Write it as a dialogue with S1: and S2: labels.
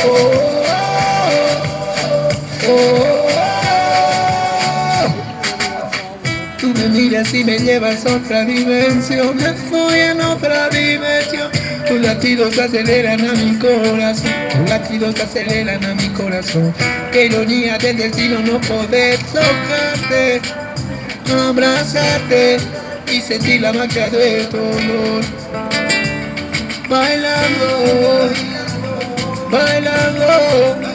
S1: Tú me miras y me llevas a otra dimensión, me voy en otra dimensión. Tus latidos aceleran a mi corazón, tus latidos aceleran a mi corazón. Qué ironía del destino no poder tocarte, abrazarte y sentir la magia de tu olor. Bailando, bailando.